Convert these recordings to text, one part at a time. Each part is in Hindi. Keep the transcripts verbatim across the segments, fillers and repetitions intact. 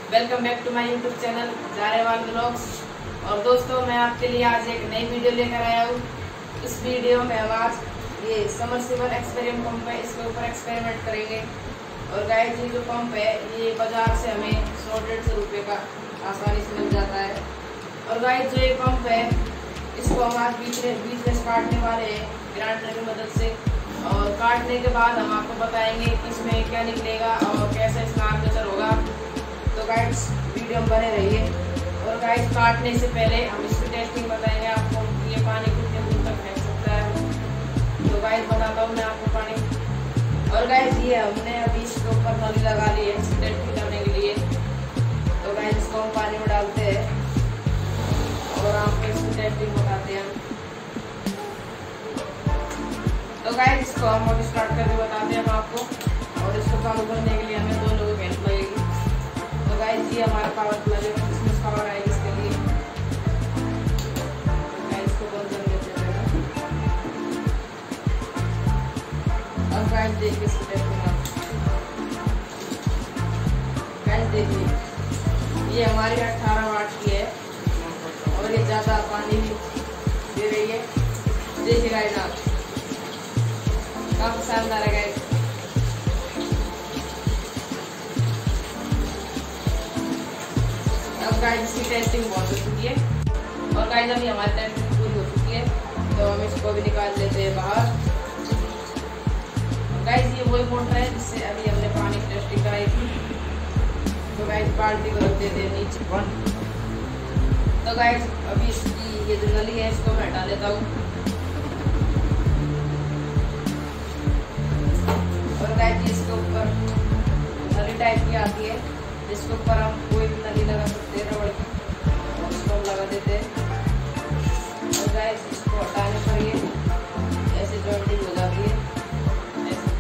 Welcome back to my YouTube channel Jarewal blogs. और दोस्तों, मैं आपके लिए आज एक नई वीडियो लेकर आया हूँ। इस वीडियो में हम आज ये समरसेबल एक्सपेरिमेंट पंप है, इसके ऊपर एक्सपेरिमेंट करेंगे। और गाइस, ये जो पंप है ये बाजार से हमें सौ डेढ़ सौ रुपये का आसानी से मिल जाता है। और गाइस, जो ये पंप है इसको हम आज बीच में बीच में काटने वाले हैं ग्राइंडर की मदद से। और काटने के बाद हम आपको बताएंगे कि इसमें क्या निकलेगा और कैसे इसका आर्मेचर होगा। तो गाइस, वीडियो में बने रहिए। और गाइस, काटने से पहले हम इसकी टेस्टिंग बताएंगे आपको कि ये पानी कितने दूर तक फेंक सकता है। तो गाइस, बताता हूँ मैं आपको पानी। और गाइस, ये हमने अभी इसके ऊपर नली लगा ली है इसकी टेस्टिंग करने के लिए। तो गाइस, इसको हम पानी में डालते हैं और आपको इसकी टेस्टिंग बताते हैं। तो गाइस, इसको हम अभी स्टार्ट करके बताते हैं हम आपको। और इसको चालू करने के लिए हमें दो लोगों की हेल्प लगेगी। तो गाइस, ये हमारा पावर प्लग है, इसमें पावर आएगी इसके लिए। तो गाइस, इसको बंद कर देते हैं। अब गाइस देखिए इसको टेस्टिंग आप। गाइस देखिए, ये हमारी अठारह वाट की है और ये ज़्यादा पानी भी दे रही है। देखिए गाइस, आप काफी शानदार है गाइस। अब गाइस, इसकी टेस्टिंग बहुत हो चुकी है। और गाइस, अभी हमारी टेस्टिंग पूरी हो चुकी है तो हम इसको भी निकाल लेते हैं बाहर। गाइस, ये वही मोटर है जिससे अभी हमने पानी की टेस्टिंग कराई थी। तो गाइस, बाल्टी को रख देते हैं नीचे। तो गाइस, अभी इसकी ये जो नली है इसको मैं हटा लेता हूँ। और गाइस, इसके ऊपर नली टाइप की आती है जिसके ऊपर हम कोई भी नली लगा सकते हैं, रबड़ की। और इसको हम लगा देते हैं। और गाइस, इसको हटाने पर ये ऐसे जॉइंटिंग हो जाती है, ऐसे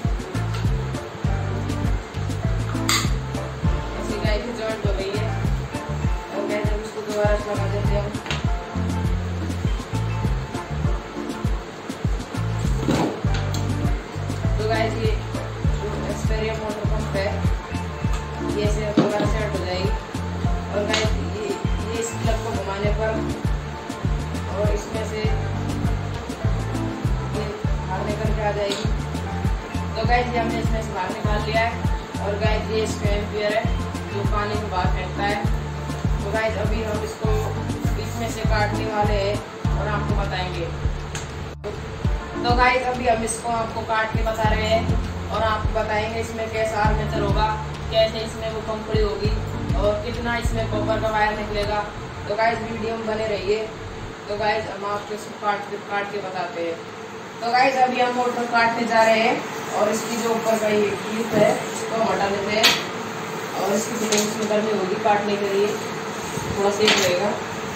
ऐसे गाइस की जॉइंट हो गई है। और गाइस, हम इसको दोबारा लगा देते हैं हम। तो गाइस, ये एक्सपेरिमेंट मोटर पंप है, ये ऐसे दोबारा सेट हो जाएगी। और गाइस, ये ये इस प्लग को घुमाने पर और इसमें से ये बाहर निकल के आ जाएगी। तो गाइस, ये हमने इसमें से बाहर निकाल लिया है। और गाइस, ये इसका एम्पियर है जो पानी को बाहर फेंकता है। तो गाइस, अभी हम इसको बीच में से काटने वाले हैं और आपको बताएंगे। तो गाइस, अभी हम इसको आपको काट के बता रहे हैं और आपको बताएंगे इसमें कैसा आर्मेचर होगा, कैसे इसमें वो पंपड़ी होगी और कितना इसमें कॉपर का वायर निकलेगा। तो गाइस, वीडियो में बने रहिए। तो गाइस, हम आपको इसको काट के काट के बताते हैं। तो गाइस, अभी हम मोटर काटने जा रहे हैं और इसकी जो ऊपर का ये क्लिप है इसको हम हटा लेते हैं। और इसकी फिटिंग इसमें करनी होगी काटने के लिए, थोड़ा सेफ रहेगा।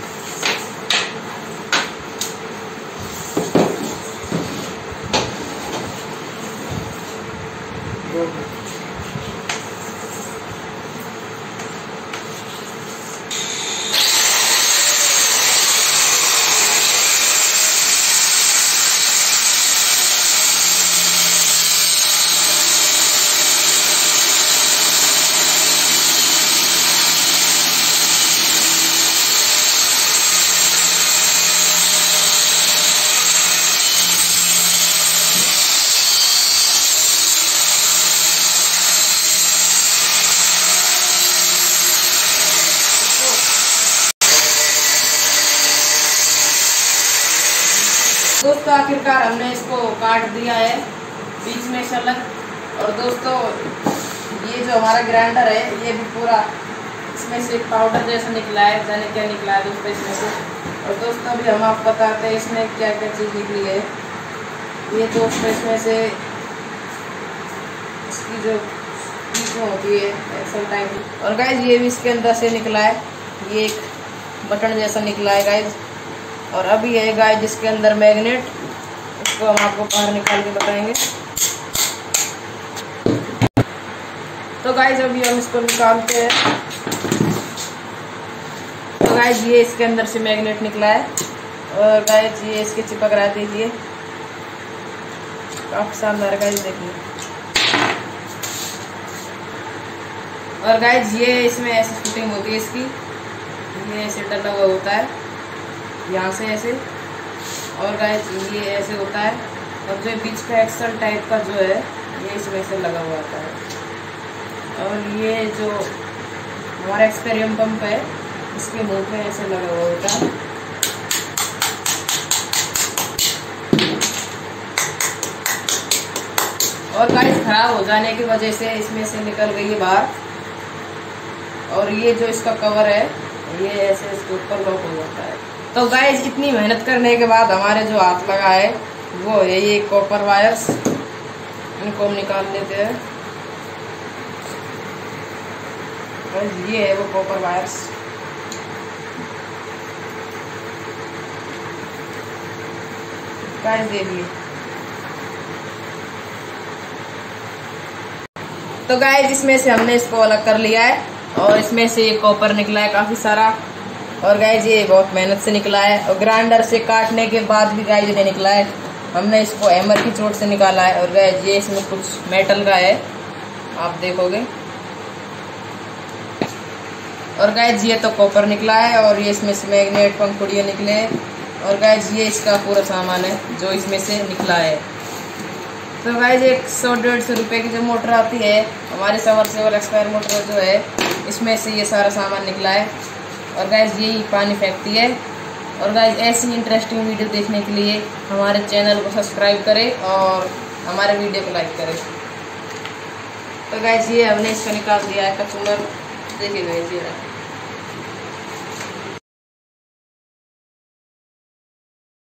दोस्तों, आखिरकार हमने इसको काट दिया है बीच में से अलग। और दोस्तों, ये जो हमारा ग्राइंडर है ये भी पूरा इसमें से पाउडर जैसा निकला है, जाने क्या निकला है दोस्तों इसमें से। और दोस्तों, अभी हम आपको बताते हैं इसमें क्या क्या चीज़ निकली है। ये दोस्तों, इसमें से इसकी जो चीज़ होती है एक्सल टाइप। और गाइस, ये भी इसके अंदर से निकला है, ये एक बटन जैसा निकला है गाइस। और अभी है गाइस जिसके अंदर मैग्नेट, इसको हम आपको बाहर निकाल के बताएंगे। तो गाइस, अभी हम इसको निकालते हैं। तो गाइस, ये इसके अंदर से मैग्नेट निकला है। और गाइस, ये इसके चिपक रहा है, देखिए काफी शानदार गाइस, देखिए। और गाइज ये इसमें ऐसे फिटिंग होती है इसकी, ये ऐसे डला हुआ होता है यहाँ से ऐसे, और गाइज ये ऐसे होता है, और जो बीच का एक्सल टाइप का जो है ये इसमें से लगा हुआ आता है। और ये जो हमारा एक्सपेरियम पंप है इसके मुंह पे ऐसे लगा हुआ होता है। और गाइस खराब हो जाने की वजह से इसमें से निकल गई है बाहर, और ये जो इसका कवर है ये ऐसे इसके ऊपर लॉक हो जाता है। तो गाइस इतनी मेहनत करने के बाद हमारे जो हाथ लगा है वो है ये कॉपर वायर्स, इनको हम निकाल लेते हैं। गाइस ये है वो कॉपर वायर्स। गाइस देखिए, तो गाइस इसमें से हमने इसको अलग कर लिया है, और इसमें से ये कॉपर निकला है काफी सारा, और गाइस ये बहुत मेहनत से निकला है, और ग्राइंडर से काटने के बाद भी गाइस ये निकला है, हमने इसको हैमर की चोट से निकाला है। और गाइस ये इसमें कुछ मेटल का है, आप देखोगे। और गाइस ये तो कॉपर निकला है, और ये इसमें से मैग्नेट पंखुड़ियाँ निकले हैं, और गाइस ये इसका पूरा सामान है जो इसमें से निकला है। तो गाइस एक सौ डेढ़ सौ रुपये की जो मोटर आती है हमारे सबमर्सिबल एक्सपायर मोटर जो है, इसमें से ये सारा सामान निकला है। और गाइस यही पानी फेंकती है। और गाइस ऐसी इंटरेस्टिंग वीडियो देखने के लिए हमारे चैनल को सब्सक्राइब करें और हमारे वीडियो को लाइक करें। तो गाइस ये हमने इसका निकाल दिया है कचूमर, देखिए गाइस ये